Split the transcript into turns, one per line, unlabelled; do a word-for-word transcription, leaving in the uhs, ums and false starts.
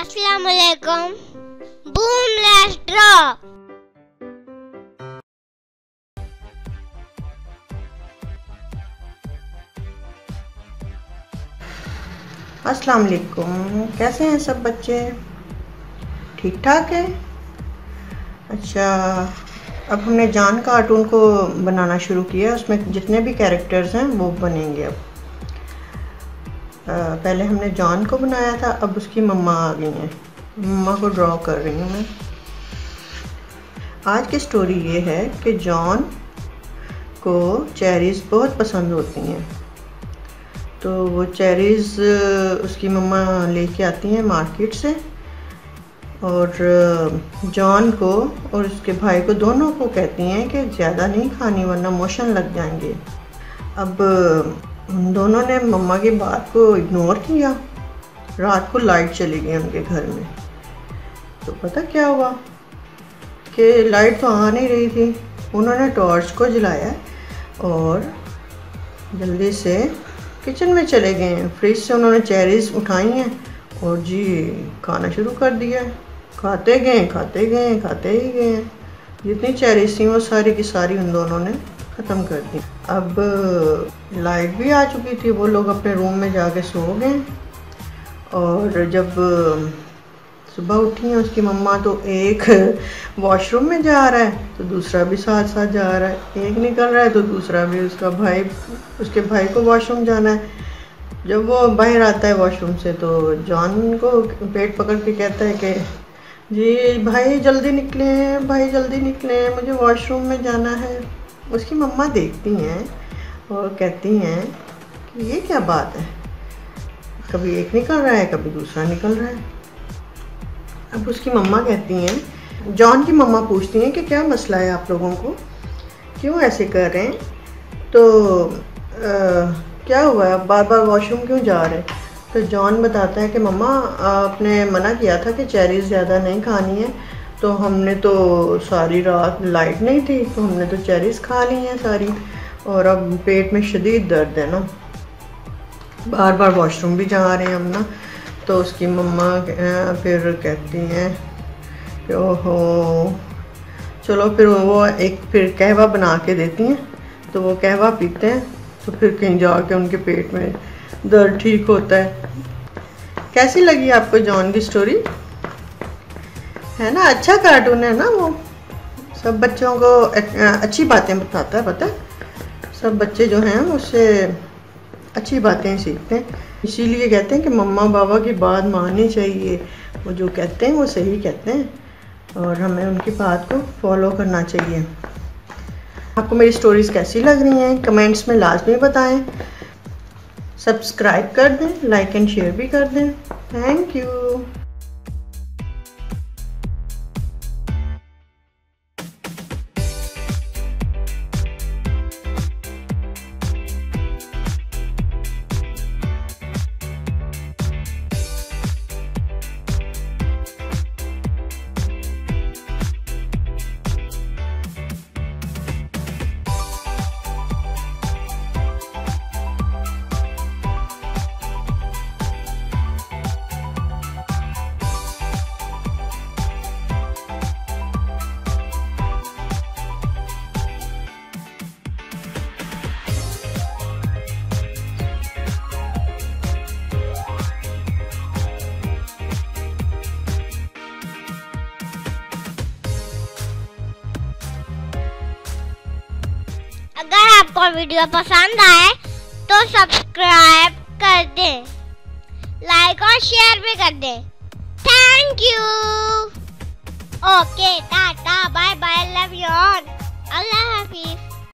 Assalamualaikum. Boom, let's draw.
अस्सलाम वालेकुम। कैसे हैं सब बच्चे? ठीक ठाक है। अच्छा, अब हमने जान कार्टून को बनाना शुरू किया। उसमें जितने भी कैरेक्टर्स हैं वो बनेंगे। अब आ, पहले हमने जॉन को बनाया था, अब उसकी मम्मा आ गई हैं। मम्मा को ड्रॉ कर रही हूँ मैं। आज की स्टोरी ये है कि जॉन को चेरीज़ बहुत पसंद होती हैं, तो वो चेरीज़ उसकी मम्मा लेके आती हैं मार्केट से, और जॉन को और उसके भाई को दोनों को कहती हैं कि ज़्यादा नहीं खानी वरना मोशन लग जाएंगे। अब उन दोनों ने मम्मा की बात को इग्नोर किया। रात को लाइट चली गई उनके घर में, तो पता क्या हुआ कि लाइट तो आ नहीं रही थी। उन्होंने टॉर्च को जलाया और जल्दी से किचन में चले गए हैं। फ्रिज से उन्होंने चेरीज़ उठाई हैं और जी खाना शुरू कर दिया। खाते गए खाते गए खाते ही गए। जितनी चेरीज़ थी वो सारी की सारी उन दोनों ने ख़त्म कर दी। अब लाइट भी आ चुकी थी। वो लोग अपने रूम में जाके सो गए, और जब सुबह उठी हैं उसकी मम्मा, तो एक वॉशरूम में जा रहा है तो दूसरा भी साथ साथ जा रहा है। एक निकल रहा है तो दूसरा भी, उसका भाई उसके भाई को वॉशरूम जाना है। जब वो बाहर आता है वॉशरूम से तो जॉन को पेट पकड़ के कहता है कि जी भाई जल्दी निकले, भाई जल्दी निकले, मुझे वॉशरूम में जाना है। उसकी मम्मा देखती हैं और कहती हैं कि ये क्या बात है, कभी एक निकल रहा है कभी दूसरा निकल रहा है। अब उसकी मम्मा कहती हैं, जॉन की मम्मा पूछती हैं कि क्या मसला है आप लोगों को, क्यों ऐसे कर रहे हैं, तो आ, क्या हुआ है, बार बार वॉशरूम क्यों जा रहे हैं। तो जॉन बताता है कि मम्मा आपने मना किया था कि चेरीज़ ज़्यादा नहीं खानी है, तो हमने तो सारी रात लाइट नहीं थी तो हमने तो चेरीज़ खा ली हैं सारी, और अब पेट में शदीद दर्द है ना, बार बार वॉशरूम भी जा रहे हैं हम ना। तो उसकी मम्मा फिर कहती हैं कि ओहो, चलो फिर वो एक फिर कहवा बना के देती हैं, तो वो कहवा पीते हैं तो फिर कहीं जाके उनके पेट में दर्द ठीक होता है। कैसी लगी आपको जॉन की स्टोरी? है ना, अच्छा कार्टून है ना, वो सब बच्चों को अच्छी बातें बताता है। पता है, सब बच्चे जो हैं उससे अच्छी बातें सीखते हैं। इसीलिए कहते हैं कि मम्मा पापा की बात माननी चाहिए। वो जो कहते हैं वो सही कहते हैं और हमें उनकी बात को फॉलो करना चाहिए। आपको मेरी स्टोरीज़ कैसी लग रही हैं कमेंट्स में लाजमी बताएं। सब्सक्राइब कर दें, लाइक एंड शेयर भी कर दें। Thank you.
अगर आपको वीडियो पसंद आए तो सब्सक्राइब कर दें, लाइक और शेयर भी कर दें। Thank you. Okay, tata, bye bye, love you all, अल्लाह हाफिज।